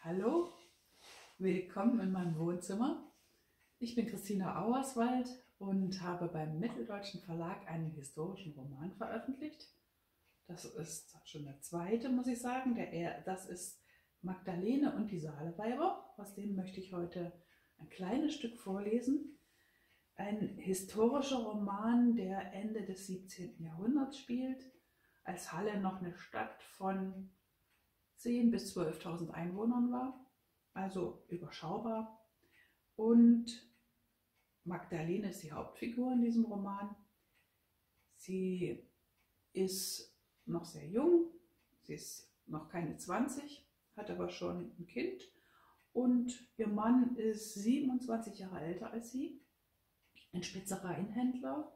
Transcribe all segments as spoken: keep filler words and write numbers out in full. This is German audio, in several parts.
Hallo, willkommen in meinem Wohnzimmer. Ich bin Christina Auerswald und habe beim Mitteldeutschen Verlag einen historischen Roman veröffentlicht. Das ist schon der zweite, muss ich sagen. Der, das ist Magdalene und die Saaleweiber. Aus dem möchte ich heute ein kleines Stück vorlesen. Ein historischer Roman, der Ende des siebzehnten Jahrhunderts spielt, als Halle noch eine Stadt von zehntausend bis zwölftausend Einwohnern war, also überschaubar. Und Magdalene ist die Hauptfigur in diesem Roman. Sie ist noch sehr jung, sie ist noch keine zwanzig, hat aber schon ein Kind und ihr Mann ist siebenundzwanzig Jahre älter als sie, ein Spezereienhändler.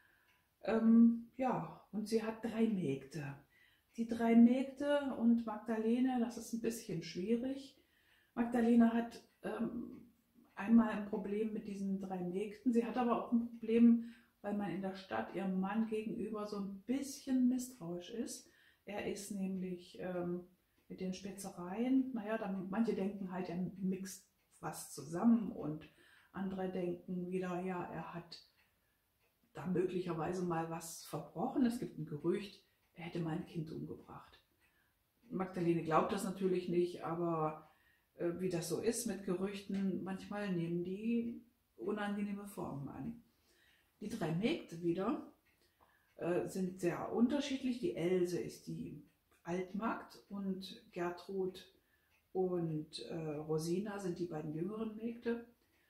Ähm, ja, und sie hat drei Mägde. Die drei Mägde und Magdalene, das ist ein bisschen schwierig. Magdalene hat ähm, einmal ein Problem mit diesen drei Mägden. Sie hat aber auch ein Problem, weil man in der Stadt ihrem Mann gegenüber so ein bisschen misstrauisch ist. Er ist nämlich ähm, mit den Spezereien, naja, dann, manche denken halt, er mixt was zusammen und andere denken wieder, ja, er hat da möglicherweise mal was verbrochen. Es gibt ein Gerücht, er hätte mal ein Kind umgebracht. Magdalene glaubt das natürlich nicht, aber äh, wie das so ist mit Gerüchten, manchmal nehmen die unangenehme Formen an. Die drei Mägde wieder äh, sind sehr unterschiedlich. Die Else ist die Altmagd und Gertrud und äh, Rosina sind die beiden jüngeren Mägde.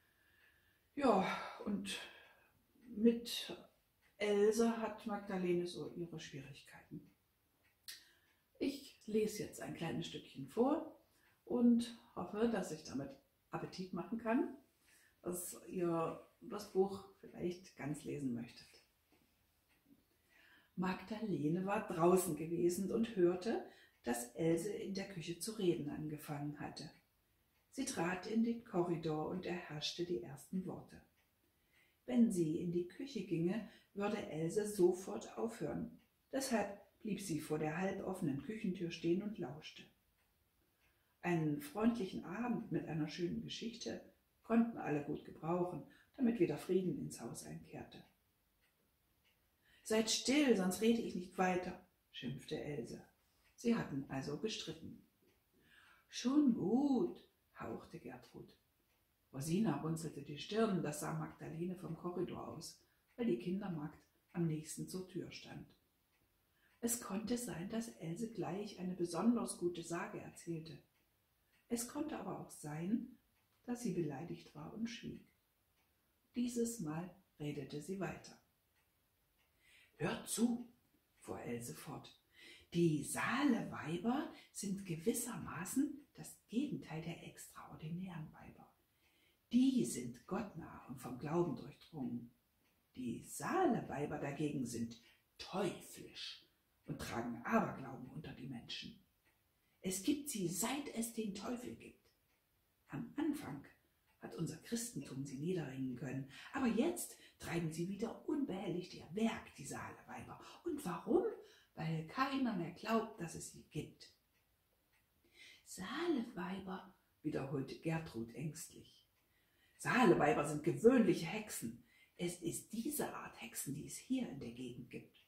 Ja, und mit Else hat Magdalene so ihre Schwierigkeiten. Ich lese jetzt ein kleines Stückchen vor und hoffe, dass ich damit Appetit machen kann, dass ihr das Buch vielleicht ganz lesen möchtet. Magdalene war draußen gewesen und hörte, dass Else in der Küche zu reden angefangen hatte. Sie trat in den Korridor und erhaschte die ersten Worte. Wenn sie in die Küche ginge, würde Else sofort aufhören. Deshalb blieb sie vor der halboffenen Küchentür stehen und lauschte. Einen freundlichen Abend mit einer schönen Geschichte konnten alle gut gebrauchen, damit wieder Frieden ins Haus einkehrte. »Seid still, sonst rede ich nicht weiter«, schimpfte Else. Sie hatten also gestritten. »Schon gut«, hauchte Gertrud. Rosina runzelte die Stirn, das sah Magdalene vom Korridor aus, weil die Kindermagd am nächsten zur Tür stand. Es konnte sein, dass Else gleich eine besonders gute Sage erzählte. Es konnte aber auch sein, dass sie beleidigt war und schwieg. Dieses Mal redete sie weiter. »Hört zu«, fuhr Else fort, »die Saaleweiber sind gewissermaßen das Gegenteil der extraordinären Weiber. Die sind gottnah und vom Glauben durchdrungen. Die Saaleweiber dagegen sind teuflisch und tragen Aberglauben unter die Menschen. Es gibt sie, seit es den Teufel gibt. Am Anfang hat unser Christentum sie niederringen können, aber jetzt treiben sie wieder unbehelligt ihr Werk, die Saaleweiber. Und warum? Weil keiner mehr glaubt, dass es sie gibt.« »Saaleweiber«, wiederholte Gertrud ängstlich. »Saaleweiber sind gewöhnliche Hexen. Es ist diese Art Hexen, die es hier in der Gegend gibt.«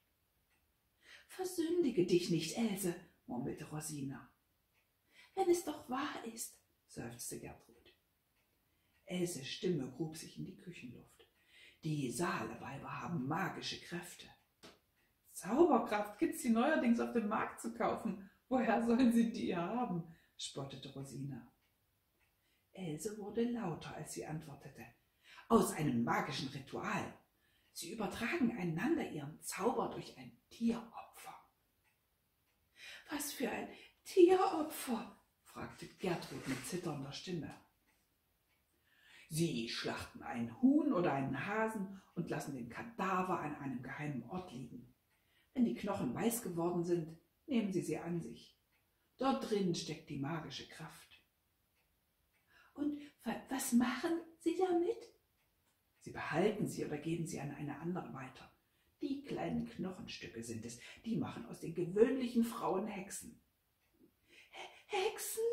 »Versündige dich nicht, Else«, murmelte Rosina. »Wenn es doch wahr ist«, seufzte Gertrud. Elses Stimme grub sich in die Küchenluft. »Die Saaleweiber haben magische Kräfte.« »Zauberkraft gibt's die neuerdings auf dem Markt zu kaufen. Woher sollen sie die haben?«, spottete Rosina. Else wurde lauter, als sie antwortete. »Aus einem magischen Ritual. Sie übertragen einander ihren Zauber durch ein Tieropfer.« »Was für ein Tieropfer?«, fragte Gertrud mit zitternder Stimme. »Sie schlachten ein Huhn oder einen Hasen und lassen den Kadaver an einem geheimen Ort liegen. Wenn die Knochen weiß geworden sind, nehmen Sie sie an sich. Dort drin steckt die magische Kraft.« »Und was machen Sie damit?« »Sie behalten sie oder geben sie an eine andere weiter. Die kleinen Knochenstücke sind es, die machen aus den gewöhnlichen Frauen Hexen.« »Hexen?«,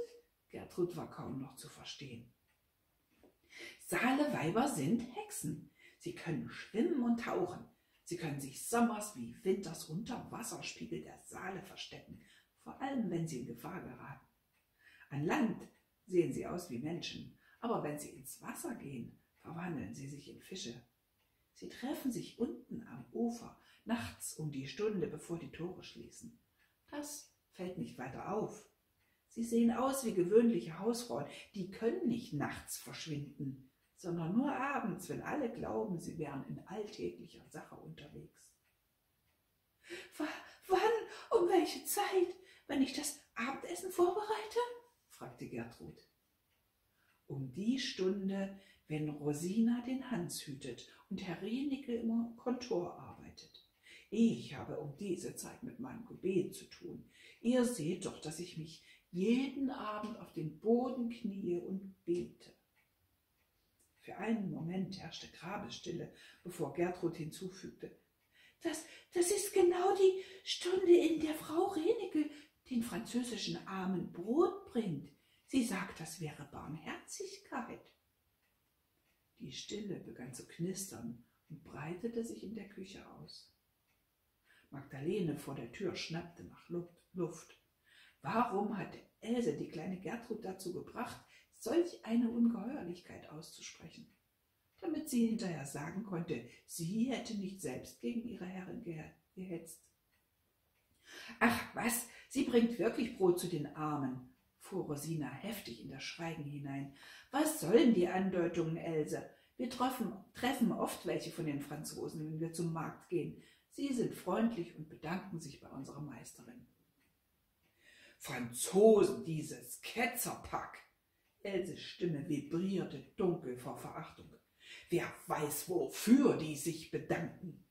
Gertrud war kaum noch zu verstehen. Saaleweiber sind Hexen. Sie können schwimmen und tauchen. Sie können sich sommers wie winters unter Wasserspiegel der Saale verstecken, vor allem wenn sie in Gefahr geraten. An Land sehen sie aus wie Menschen, aber wenn sie ins Wasser gehen, verwandeln sie sich in Fische. Sie treffen sich unten am Ufer, nachts um die Stunde, bevor die Tore schließen. Das fällt nicht weiter auf. Sie sehen aus wie gewöhnliche Hausfrauen, die können nicht nachts verschwinden, sondern nur abends, wenn alle glauben, sie wären in alltäglicher Sache unterwegs. W- Wann, um welche Zeit, wenn ich das Abendessen vorbereite? Fragte Gertrud. Um die Stunde, wenn Rosina den Hans hütet und Herr Rienicke im Kontor arbeitet. Ich habe um diese Zeit mit meinem Gebet zu tun. Ihr seht doch, dass ich mich jeden Abend auf den Boden kniee und bete. Für einen Moment herrschte Grabesstille, bevor Gertrud hinzufügte. Das, das ist genau die Stunde, in der Frau Rienicke den französischen Armen Brot bringt. Sie sagt, das wäre Barmherzigkeit. Die Stille begann zu knistern und breitete sich in der Küche aus. Magdalene vor der Tür schnappte nach Luft. Warum hatte Else die kleine Gertrud dazu gebracht, solch eine Ungeheuerlichkeit auszusprechen, damit sie hinterher sagen konnte, sie hätte nicht selbst gegen ihre Herrin gehetzt? Ach was, sie bringt wirklich Brot zu den Armen, fuhr Rosina heftig in das Schweigen hinein. Was sollen die Andeutungen, Else? Wir treffen, treffen oft welche von den Franzosen, wenn wir zum Markt gehen. Sie sind freundlich und bedanken sich bei unserer Meisterin. Franzosen, dieses Ketzerpack! Elses Stimme vibrierte dunkel vor Verachtung. Wer weiß, wofür die sich bedanken?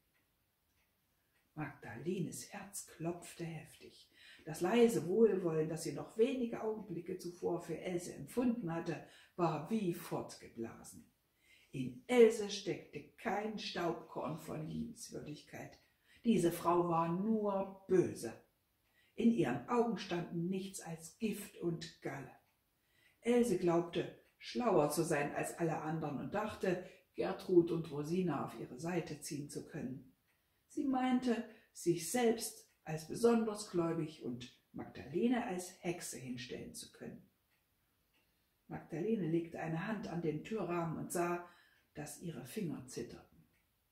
Magdalenes Herz klopfte heftig. Das leise Wohlwollen, das sie noch wenige Augenblicke zuvor für Else empfunden hatte, war wie fortgeblasen. In Else steckte kein Staubkorn von Liebenswürdigkeit. Diese Frau war nur böse. In ihren Augen standen nichts als Gift und Galle. Else glaubte, schlauer zu sein als alle anderen und dachte, Gertrud und Rosina auf ihre Seite ziehen zu können. Sie meinte, sich selbst als besonders gläubig und Magdalene als Hexe hinstellen zu können. Magdalene legte eine Hand an den Türrahmen und sah, dass ihre Finger zitterten.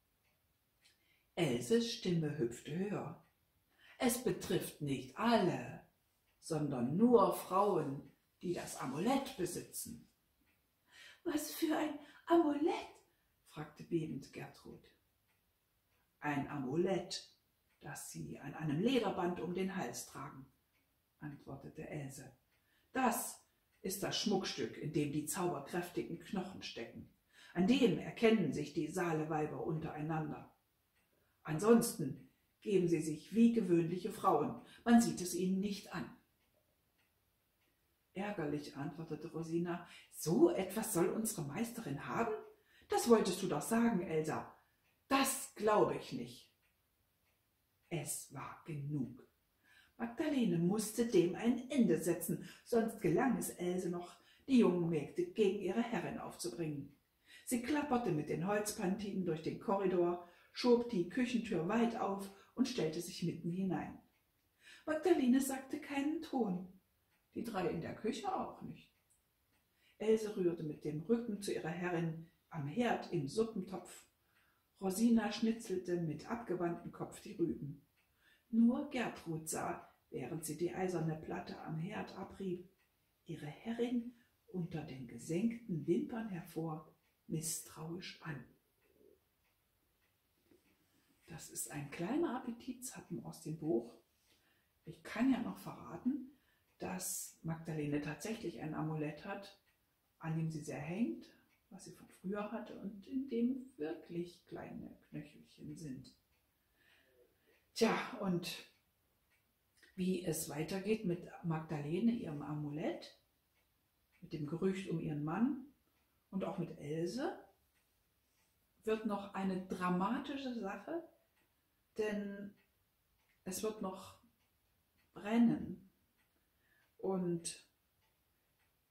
Elses Stimme hüpfte höher. Es betrifft nicht alle, sondern nur Frauen, die das Amulett besitzen. Was für ein Amulett? Fragte bebend Gertrud. Ein Amulett, das sie an einem Lederband um den Hals tragen, antwortete Else. Das ist das Schmuckstück, in dem die zauberkräftigen Knochen stecken. An dem erkennen sich die Saaleweiber untereinander. Ansonsten geben sie sich wie gewöhnliche Frauen. Man sieht es ihnen nicht an. Ärgerlich, antwortete Rosina. So etwas soll unsere Meisterin haben? Das wolltest du doch sagen, Elsa. Das glaube ich nicht. Es war genug. Magdalene musste dem ein Ende setzen, sonst gelang es Else noch, die jungen Mägde gegen ihre Herrin aufzubringen. Sie klapperte mit den Holzpantinen durch den Korridor, schob die Küchentür weit auf und stellte sich mitten hinein. Magdalene sagte keinen Ton, die drei in der Küche auch nicht. Else rührte mit dem Rücken zu ihrer Herrin am Herd im Suppentopf. Rosina schnitzelte mit abgewandtem Kopf die Rüben. Nur Gertrud sah, während sie die eiserne Platte am Herd abrieb, ihre Herrin unter den gesenkten Wimpern hervor, misstrauisch an. Das ist ein kleiner Appetitzappen aus dem Buch. Ich kann ja noch verraten, dass Magdalene tatsächlich ein Amulett hat, an dem sie sehr hängt, was sie von früher hatte und in dem wirklich kleine Knöchelchen sind. Tja, und wie es weitergeht mit Magdalene, ihrem Amulett, mit dem Gerücht um ihren Mann und auch mit Else, wird noch eine dramatische Sache, denn es wird noch brennen und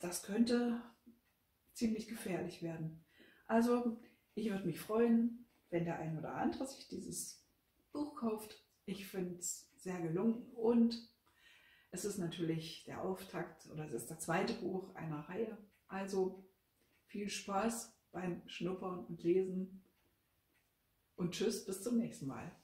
das könnte ziemlich gefährlich werden. Also ich würde mich freuen, wenn der ein oder andere sich dieses Buch kauft. Ich finde es sehr gelungen und es ist natürlich der Auftakt oder es ist das zweite Buch einer Reihe. Also viel Spaß beim Schnuppern und Lesen und tschüss, bis zum nächsten Mal.